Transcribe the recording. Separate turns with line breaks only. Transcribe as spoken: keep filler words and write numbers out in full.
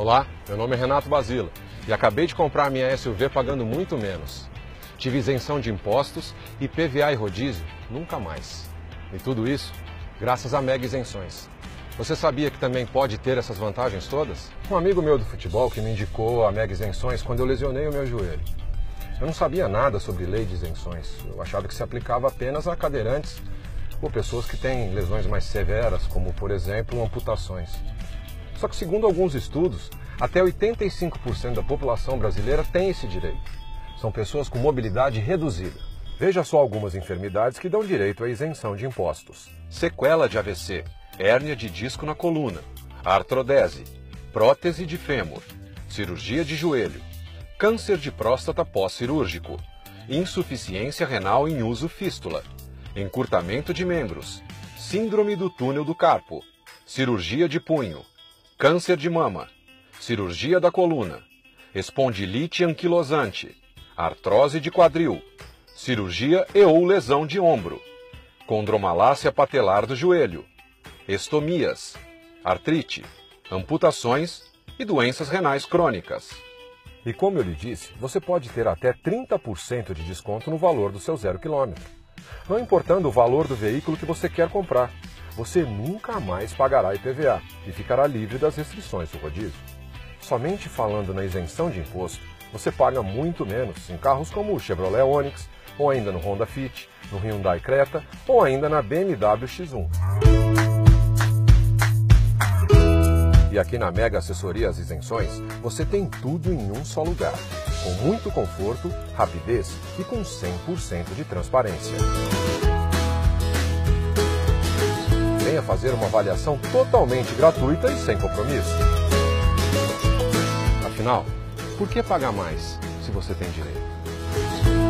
Olá, meu nome é Renato Basila e acabei de comprar a minha S U V pagando muito menos. Tive isenção de impostos e P V A e rodízio nunca mais. E tudo isso graças a Mega Isenções. Você sabia que também pode ter essas vantagens todas? Um amigo meu do futebol que me indicou a Mega Isenções quando eu lesionei o meu joelho. Eu não sabia nada sobre lei de isenções. Eu achava que se aplicava apenas a cadeirantes ou pessoas que têm lesões mais severas, como, por exemplo, amputações. Só que, segundo alguns estudos, até oitenta e cinco por cento da população brasileira tem esse direito. São pessoas com mobilidade reduzida. Veja só algumas enfermidades que dão direito à isenção de impostos: sequela de A V C, hérnia de disco na coluna, artrodese, prótese de fêmur, cirurgia de joelho, câncer de próstata pós-cirúrgico, insuficiência renal em uso fístula, encurtamento de membros, síndrome do túnel do carpo, cirurgia de punho, câncer de mama, cirurgia da coluna, espondilite anquilosante, artrose de quadril, cirurgia e ou lesão de ombro, condromalácia patelar do joelho, estomias, artrite, amputações e doenças renais crônicas. E como eu lhe disse, você pode ter até trinta por cento de desconto no valor do seu zero quilômetro. Não importando o valor do veículo que você quer comprar, você nunca mais pagará I P V A e ficará livre das restrições do rodízio. Somente falando na isenção de imposto, você paga muito menos em carros como o Chevrolet Onix, ou ainda no Honda Fit, no Hyundai Creta, ou ainda na B M W X um. E aqui na Mega Assessorias Isenções, você tem tudo em um só lugar, com muito conforto, rapidez e com cem por cento de transparência. Venha fazer uma avaliação totalmente gratuita e sem compromisso. Afinal, por que pagar mais se você tem direito?